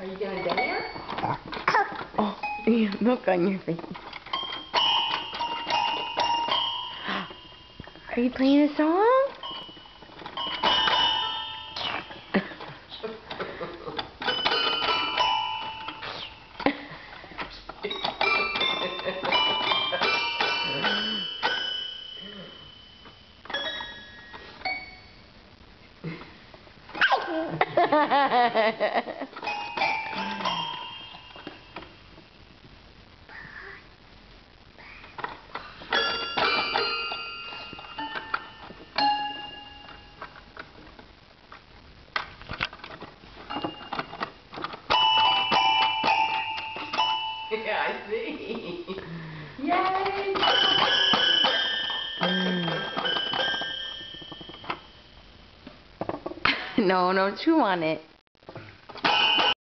Are you gonna dance? Oh, yeah, look on your face. Are you playing a song? Yeah, I see. Yay! No, don't chew on it.